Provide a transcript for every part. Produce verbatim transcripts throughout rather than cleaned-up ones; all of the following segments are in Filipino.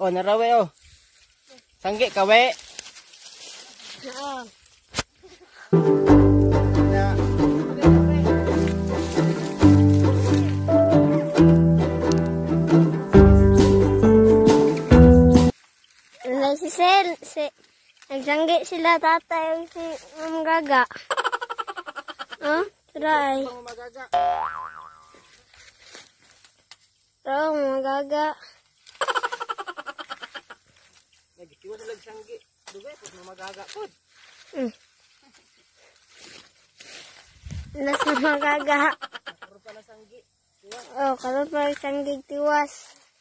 Oh, narawe oh. Sanggi kawe. Oo. Si Sel, si, nagsanggi sila tatay si Ma'am Gaga. Oh, try. Tara, Ma'am Gaga. Nagkiwa sila nagsanggi. Dugay, pag Ma'am Gaga po. Hmm. Nas Ma'am Gaga. Karoon pala sanggi. Oh, karoon pala sanggi tiwas.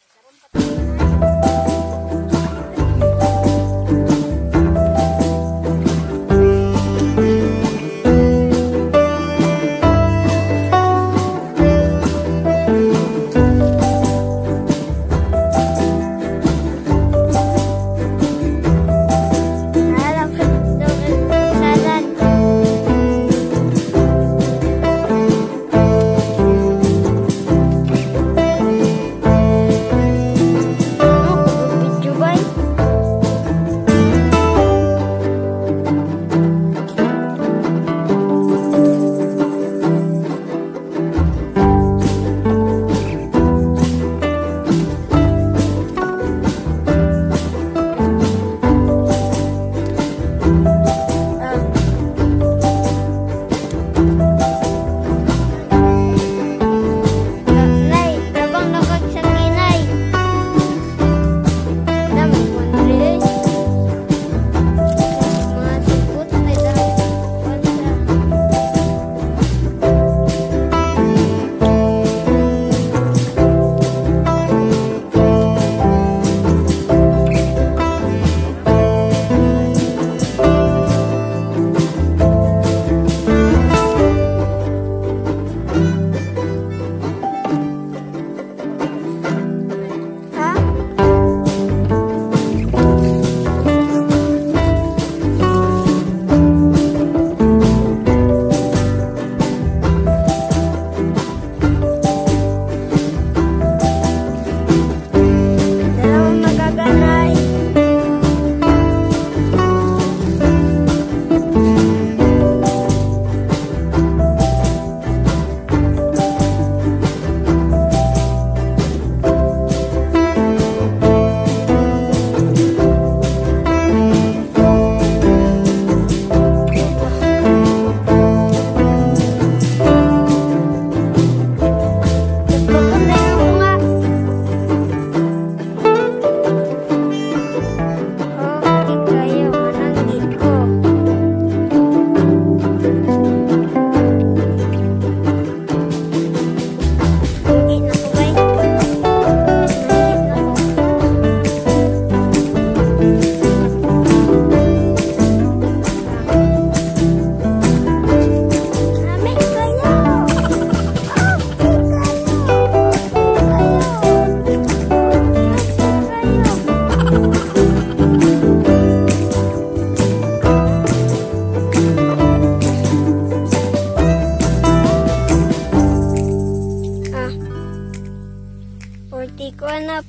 forty ko na,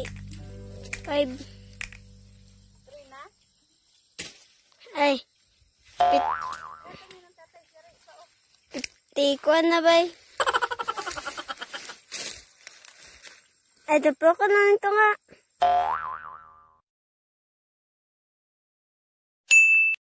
forty-five. Ay. fifty ko na ba? Ay, daplo ko na ito nga.